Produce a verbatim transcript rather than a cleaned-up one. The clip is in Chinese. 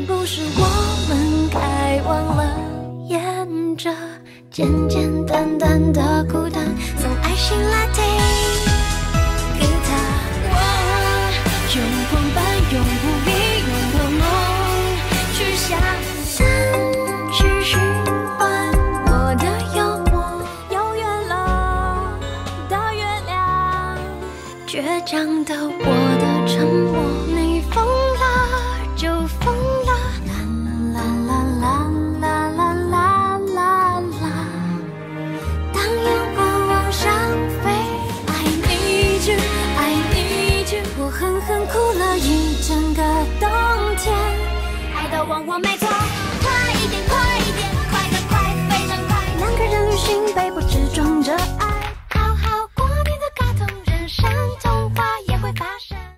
不是我们开忘了，沿着简简单单的孤单，送爱心来听给他。我用狂奔，用无力，用噩梦去想，三去循环我的幽默，遥远了的月亮，倔强的我的沉默，你疯了就疯了，啦啦啦啦啦啦啦啦，当烟花往上飞，爱你一句，爱你一句，我狠狠哭了一整个冬天，爱的忘我没错。